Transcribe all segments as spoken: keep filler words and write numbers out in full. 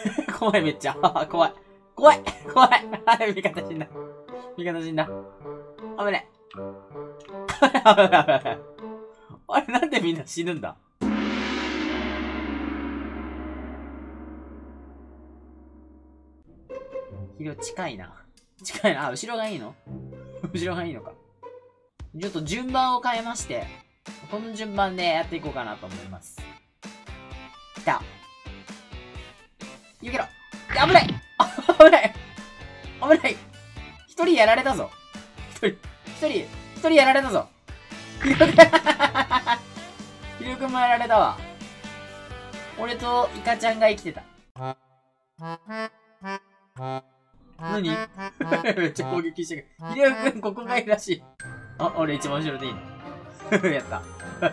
怖いめっちゃ。怖い。怖い怖いあれ、味方死んだ。味方死んだ。危ね。危ない危ない危ない。あれ、なんでみんな死ぬんだ？肥料近いな。近いな。あ、後ろがいいの？後ろがいいのか。ちょっと順番を変えまして、この順番でやっていこうかなと思います。来た。逃げろ。危ない危ない危ない。一人やられたぞ。一人、一人、一人やられたぞ。ひろくんひろくんもやられたわ。俺とイカちゃんが生きてた。何めっちゃ攻撃してくる。ひろくんここがいいらしい。あ、俺一番後ろでいいのやった。やった。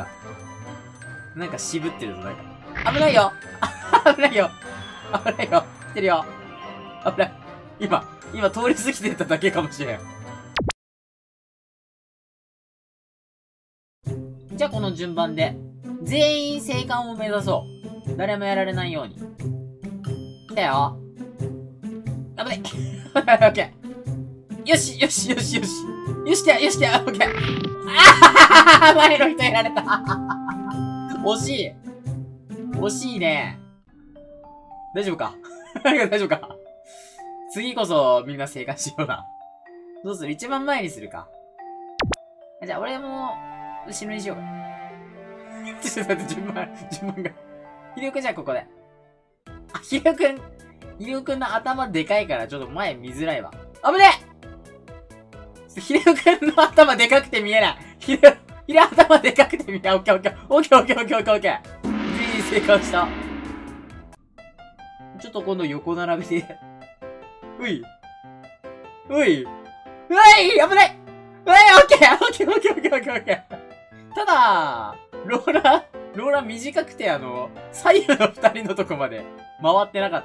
なんか渋ってるぞ、なんか。危ないよ危ないよ危ないよ来てるよ危ない。今、今通り過ぎてただけかもしれん。じゃあこの順番で、全員生還を目指そう。誰もやられないように。来たよ。危ない。オッケー。よし、よし、よし、よし。よし、よし、オッケー。ああ前の人やられた。惜しい。惜しいね。大丈夫か大丈夫か次こそみんな生還しような。どうする？一番前にするか。じゃあ俺も、後ろにしようか。ちょっと待って、順番、順番が。ひろくんじゃあここで。あ、ひろくん、ひろくんの頭でかいからちょっと前見づらいわ。危ねえひろくんの頭でかくて見えない。ひろ、ひろ頭でかくて見えない。オッケーオッケー。オッケーオッケーオッケーオッケーオッケー。全員生還した。ちょっと今度横並びで。うい。うい。うい危ないういオッケーオッケーオッケーオッケーオッケーオッケー。ただ、ローラー、ローラー短くてあの、左右の二人のとこまで回ってなかった。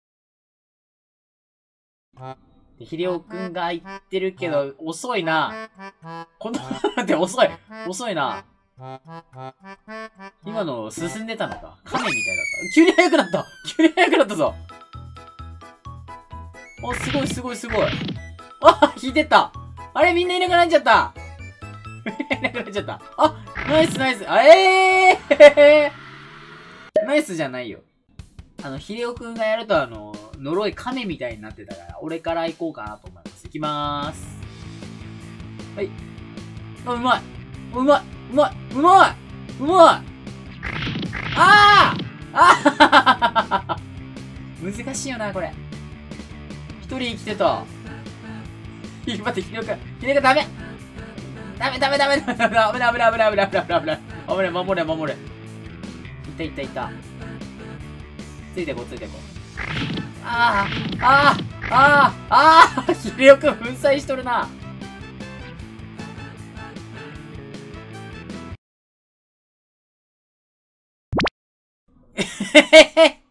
で、ひりおくんが言ってるけど、遅いな。この、って遅い。遅いな。今の進んでたのか。亀みたいだった。急に速くなった急に速くなったぞお、すごいすごいすごい。あ、引いてった。あれみんないなくなっちゃった。いなくなっちゃった。あ、ナイスナイス。あえーナイスじゃないよ。あの、ひでおくんがやるとあの、呪い亀みたいになってたから、俺から行こうかなと思います。行きまーす。はい。あ、うまい。うまい。うまい。うまいうまいあーあー難しいよな、これ。一人生きてた。待って、ひでおくん。ひでおくんダメダメダメダメダメダメダメダメダメダメダメダメダメダメ危ない、守れ、守れ。いたいたいた。ついてこ、ついてこ。ああ、ああ、ああ、ああ、ひでおくん粉砕しとるな。えへへへ。